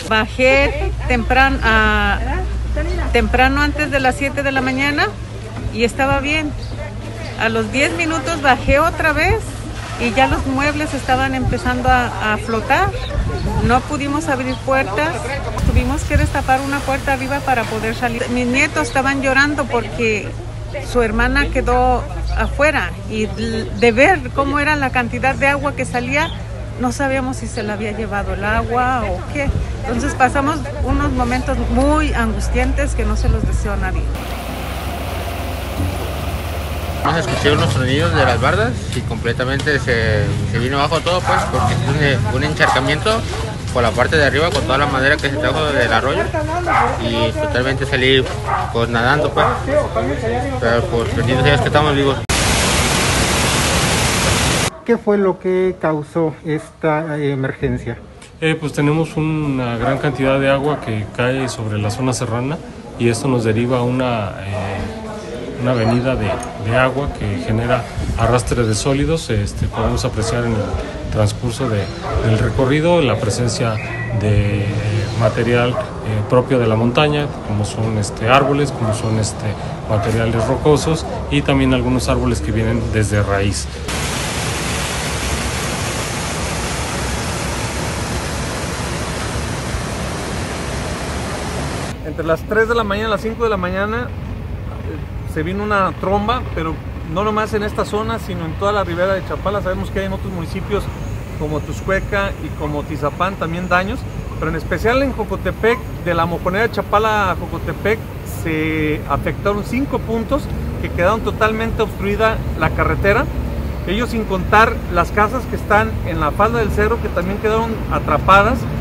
Bajé temprano antes de las 7 de la mañana y estaba bien. A los 10 minutos bajé otra vez y ya los muebles estaban empezando a flotar. No pudimos abrir puertas, tuvimos que destapar una puerta arriba para poder salir. Mis nietos estaban llorando porque su hermana quedó afuera y de ver cómo era la cantidad de agua que salía, no sabíamos si se la había llevado el agua o qué. Entonces pasamos unos momentos muy angustiantes que no se los deseo a nadie. Escuché unos sonidos de las bardas y completamente se vino abajo todo, pues, porque es un encharcamiento por la parte de arriba con toda la madera que se trajo del arroyo y totalmente salí pues nadando, pues, pero pues bendito sea que estamos vivos. ¿Qué fue lo que causó esta emergencia? Pues tenemos una gran cantidad de agua que cae sobre la zona serrana y esto nos deriva una avenida de agua que genera arrastre de sólidos. Podemos apreciar en el transcurso del recorrido la presencia de material propio de la montaña, como son árboles, como son materiales rocosos y también algunos árboles que vienen desde raíz. Entre las 3 de la mañana y las 5 de la mañana se vino una tromba, pero no nomás en esta zona, sino en toda la ribera de Chapala. Sabemos que hay en otros municipios como Tuxcueca y como Tizapán también daños, pero en especial en Jocotepec, de la Mojonera de Chapala a Jocotepec, se afectaron 5 puntos que quedaron totalmente obstruida la carretera. Ellos sin contar las casas que están en la falda del cerro, que también quedaron atrapadas.